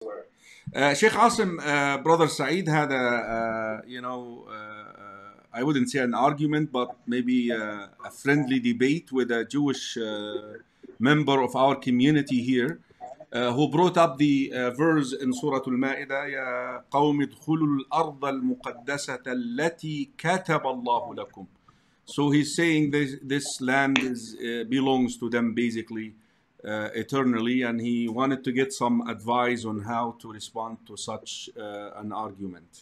Sheikh Asim, brother Saeed had I wouldn't say an argument, but maybe a friendly debate with a Jewish member of our community here, who brought up the verse in Surah Al-Ma'idah, يا قوم ادخلوا الأرض المقدسة التي كتب الله لكم. So he's saying this land belongs to them basically eternally, and he wanted to get some advice on how to respond to such an argument.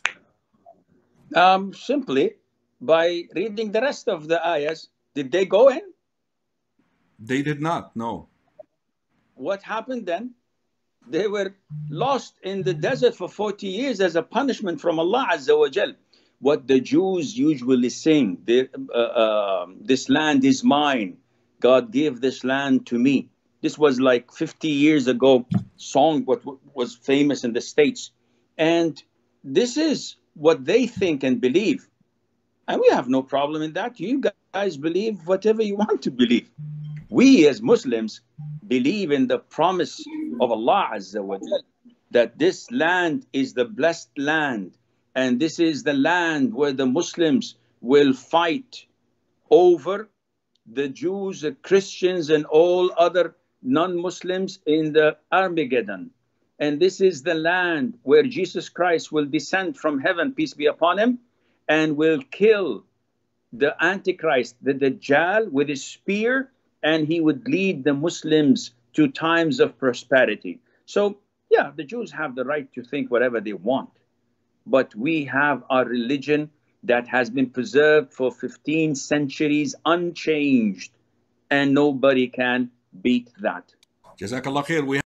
Simply by reading the rest of the ayahs. Did they go in? They did not, no. What happened then? They were lost in the desert for 40 years as a punishment from Allah Azza wa Jal. What the Jews usually sing, this land is mine. God gave this land to me. This was like 50 years ago song what was famous in the States. And this is what they think and believe. And we have no problem in that. You guys believe whatever you want to believe. We as Muslims believe in the promise of Allah Azza wa Jal, that this land is the blessed land, and this is the land where the Muslims will fight over the Jews, the Christians, and all other non-Muslims in the Armageddon. And this is the land where Jesus Christ will descend from heaven, peace be upon him, and will kill the Antichrist, the Dajjal, with his spear, and he would lead the Muslims to times of prosperity. So, yeah, the Jews have the right to think whatever they want. But we have our religion that has been preserved for 15 centuries unchanged, and nobody can beat that. Jazakallah khair.